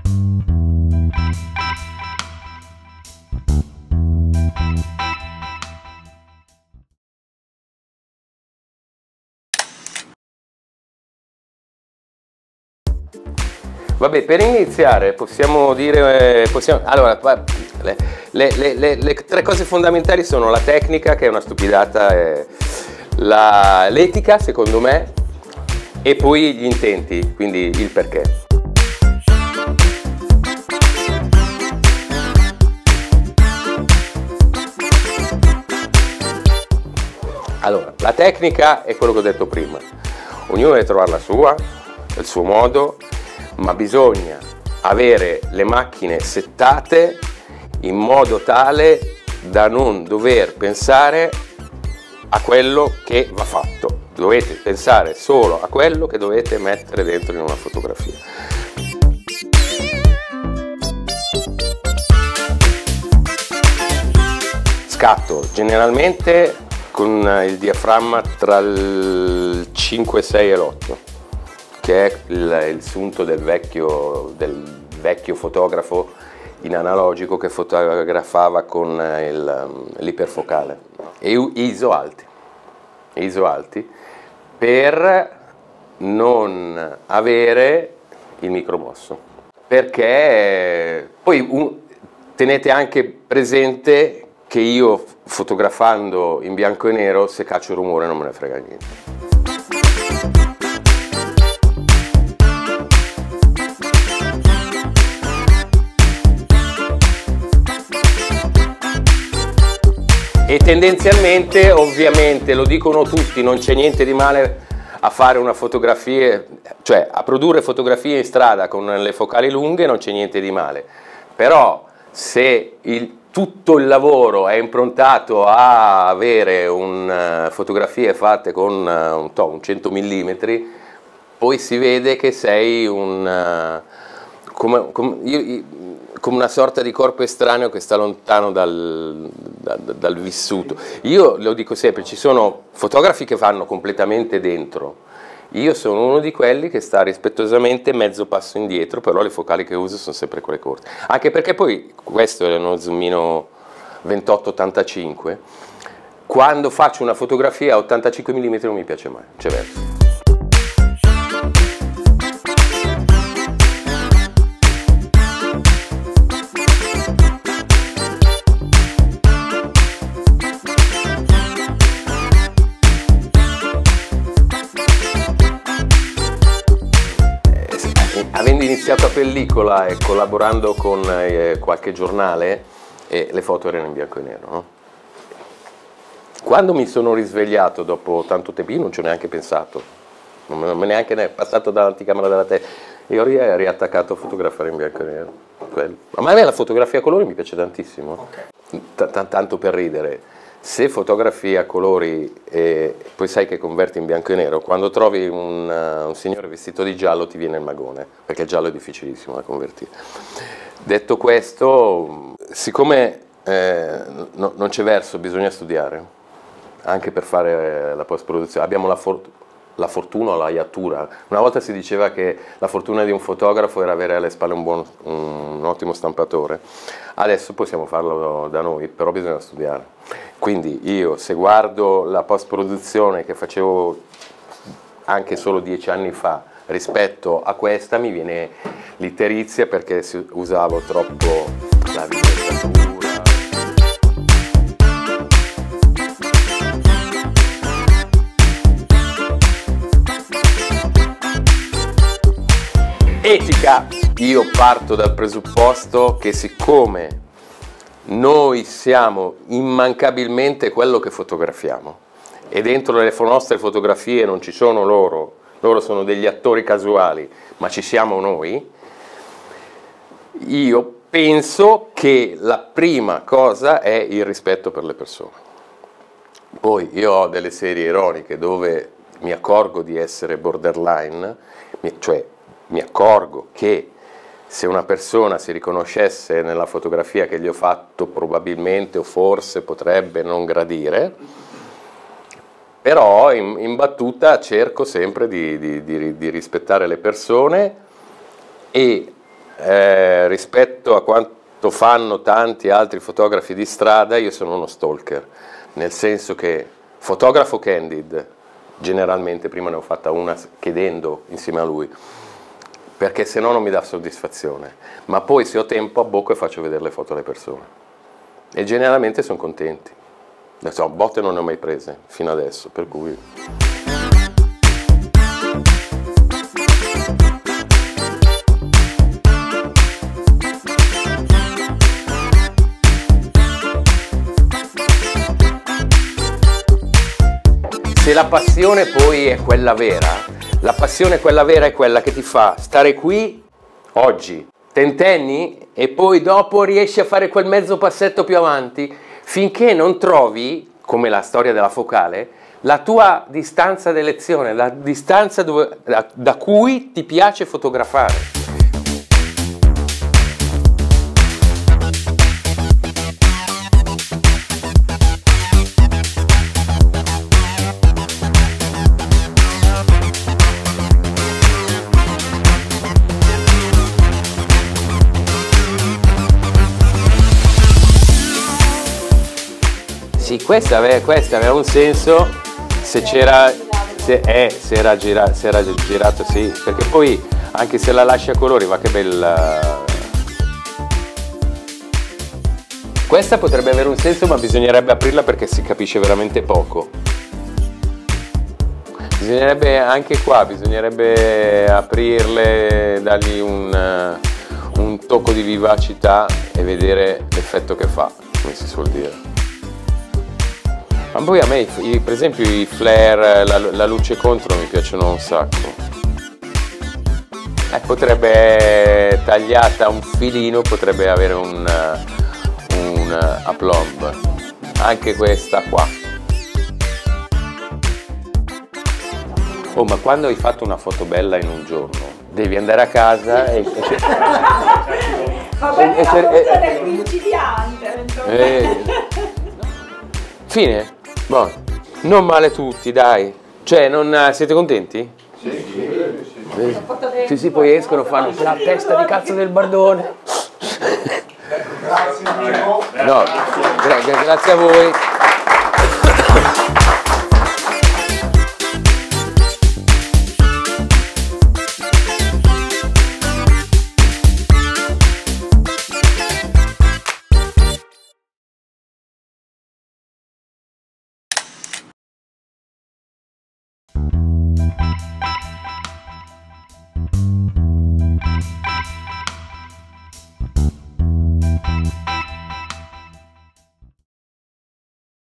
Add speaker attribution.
Speaker 1: Vabbè, per iniziare possiamo dire, allora, le tre cose fondamentali sono la tecnica, che è una stupidata, l'etica, secondo me, e poi gli intenti, quindi il perché. Allora, la tecnica è quello che ho detto prima, ognuno deve trovare la sua, il suo modo, ma bisogna avere le macchine settate in modo tale da non dover pensare a quello che va fatto. Dovete pensare solo a quello che dovete mettere dentro in una fotografia. Scatto generalmente con il diaframma tra il 5, 6 e l'8. Che è il sunto del vecchio fotografo in analogico che fotografava con l'iperfocale e ISO alti per non avere il micromosso, perché poi tenete anche presente che io fotografando in bianco e nero, se caccio il rumore non me ne frega niente. E tendenzialmente, ovviamente, lo dicono tutti, non c'è niente di male a fare una fotografia, cioè a produrre fotografie in strada con le focali lunghe, non c'è niente di male. Però se tutto il lavoro è improntato a avere fotografie fatte con un 100 mm, poi si vede che sei come una sorta di corpo estraneo che sta lontano dal vissuto. Io lo dico sempre, ci sono fotografi che vanno completamente dentro, io sono uno di quelli che sta rispettosamente mezzo passo indietro, però le focali che uso sono sempre quelle corte, anche perché poi, questo è uno zoomino 28-85, quando faccio una fotografia a 85 mm non mi piace mai, c'è verso. Avendo iniziato a pellicola e collaborando con qualche giornale, le foto erano in bianco e nero, no? Quando mi sono risvegliato dopo tanto tempo, io non ci ho neanche pensato, non me neanche ne è passato dall'anticamera della testa, e ho riattaccato a fotografare in bianco e nero. Ma a me la fotografia a colori mi piace tantissimo, tanto per ridere. Se fotografi a colori e poi sai che converti in bianco e nero, quando trovi un signore vestito di giallo ti viene il magone, perché il giallo è difficilissimo da convertire. Detto questo, siccome non c'è verso, bisogna studiare, anche per fare la post-produzione. Abbiamo la fortuna o la iattura. Una volta si diceva che la fortuna di un fotografo era avere alle spalle un ottimo stampatore, adesso possiamo farlo da noi, però bisogna studiare. Quindi io, se guardo la post-produzione che facevo anche solo 10 anni fa rispetto a questa, mi viene l'itterizia perché usavo troppo la vignettatura. Etica, io parto dal presupposto che siccome noi siamo immancabilmente quello che fotografiamo e dentro le nostre fotografie non ci sono loro sono degli attori casuali, ma ci siamo noi, io penso che la prima cosa è il rispetto per le persone. Poi io ho delle serie ironiche dove mi accorgo di essere borderline, cioè mi accorgo che se una persona si riconoscesse nella fotografia che gli ho fatto probabilmente o forse potrebbe non gradire, però in battuta cerco sempre di rispettare le persone e rispetto a quanto fanno tanti altri fotografi di strada, io sono uno stalker, nel senso che fotografo candid, generalmente, prima ne ho fatta una chiedendo insieme a lui, perché se no non mi dà soddisfazione, ma poi se ho tempo abbocco e faccio vedere le foto alle persone e generalmente sono contenti. Adesso, botte non ne ho mai prese fino adesso, per cui... Se la passione poi è quella vera, la passione quella vera è quella che ti fa stare qui oggi, tentenni, e poi dopo riesci a fare quel mezzo passetto più avanti, finché non trovi, come la storia della focale, la tua distanza d'elezione, la distanza da cui ti piace fotografare. Sì, questa aveva un senso se c'era, se era girato, sì, perché poi anche se la lascia a colori, va che bella. Questa potrebbe avere un senso, ma bisognerebbe aprirla perché si capisce veramente poco. Bisognerebbe anche qua, bisognerebbe aprirle, dargli un tocco di vivacità e vedere l'effetto che fa, come si suol dire. Ma poi a me, per esempio, i flare, la luce contro mi piacciono un sacco. Potrebbe, tagliata un filino, potrebbe avere un aplomb. Anche questa qua. Oh, ma quando hai fatto una foto bella in un giorno, devi andare a casa e...
Speaker 2: Ma quella è una funzione principiante.
Speaker 1: Fine? Boh, non male tutti, dai. Cioè, non siete contenti? Sì, sì, poi escono, fanno la testa di cazzo del Bardone.
Speaker 3: Grazie Mimo.
Speaker 1: No, grazie a voi.